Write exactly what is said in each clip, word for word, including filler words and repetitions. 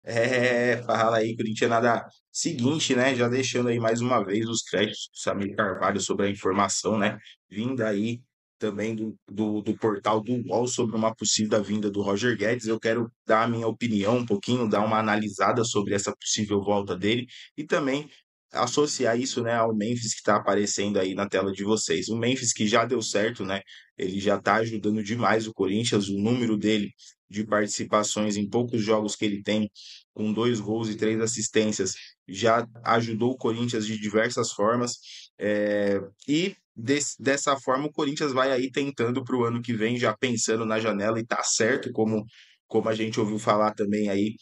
É, fala aí, corintianada. Seguinte, né? Já deixando aí mais uma vez os créditos do Samir Carvalho sobre a informação, né? Vinda aí também do, do, do portal do U O L sobre uma possível vinda do Roger Guedes. Eu quero dar a minha opinião um pouquinho, dar uma analisada sobre essa possível volta dele e também associar isso, né, ao Memphis que está aparecendo aí na tela de vocês. O Memphis que já deu certo, né? Ele já está ajudando demais o Corinthians, o número dele de participações em poucos jogos que ele tem com dois gols e três assistências, já ajudou o Corinthians de diversas formas. É, e des, dessa forma o Corinthians vai aí tentando para o ano que vem, já pensando na janela, e tá certo, como, como a gente ouviu falar também aí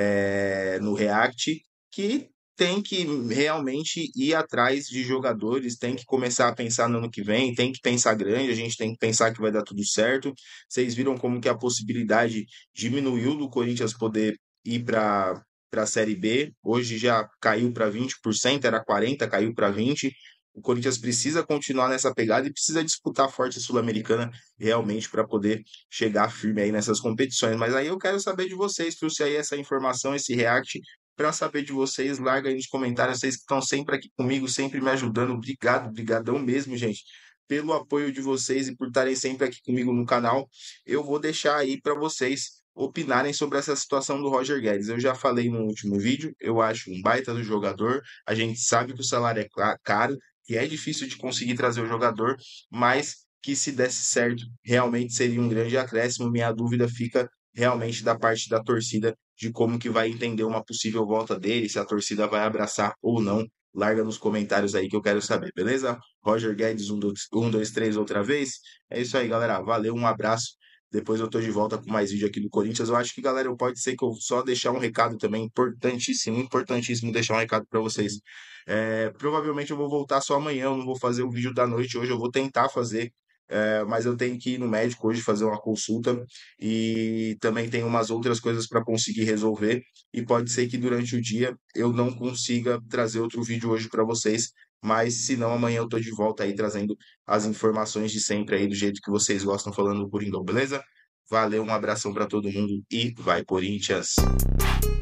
é, no React, que tem que realmente ir atrás de jogadores, tem que começar a pensar no ano que vem, tem que pensar grande, a gente tem que pensar que vai dar tudo certo. Vocês viram como que a possibilidade diminuiu do Corinthians poder ir para para a Série B. Hoje já caiu para vinte por cento, era quarenta, caiu para vinte. O Corinthians precisa continuar nessa pegada e precisa disputar forte a Sul-Americana realmente para poder chegar firme aí nessas competições. Mas aí eu quero saber de vocês, trouxe aí essa informação, esse react para saber de vocês. Larga aí nos comentários, vocês que estão sempre aqui comigo, sempre me ajudando. Obrigado, brigadão mesmo, gente, pelo apoio de vocês e por estarem sempre aqui comigo no canal. Eu vou deixar aí para vocês opinarem sobre essa situação do Roger Guedes. Eu já falei no último vídeo, eu acho um baita do jogador. A gente sabe que o salário é cla- caro, que é difícil de conseguir trazer o jogador, mas que se desse certo, realmente seria um grande acréscimo. Minha dúvida fica realmente da parte da torcida de como que vai entender uma possível volta dele, se a torcida vai abraçar ou não. Larga nos comentários aí que eu quero saber, beleza? Roger Guedes, um, dois, um, dois, três, outra vez. É isso aí, galera. Valeu, um abraço. Depois eu tô de volta com mais vídeo aqui do Corinthians. Eu acho que, galera, eu pode ser que eu só deixar um recado também importantíssimo, importantíssimo deixar um recado para vocês. É, provavelmente eu vou voltar só amanhã, eu não vou fazer o vídeo da noite hoje, eu vou tentar fazer, é, mas eu tenho que ir no médico hoje fazer uma consulta e também tem umas outras coisas para conseguir resolver. E pode ser que durante o dia eu não consiga trazer outro vídeo hoje para vocês, mas se não, amanhã eu tô de volta aí trazendo as informações de sempre aí, do jeito que vocês gostam, falando do Coringão, beleza? Valeu, um abração para todo mundo e vai, Corinthians!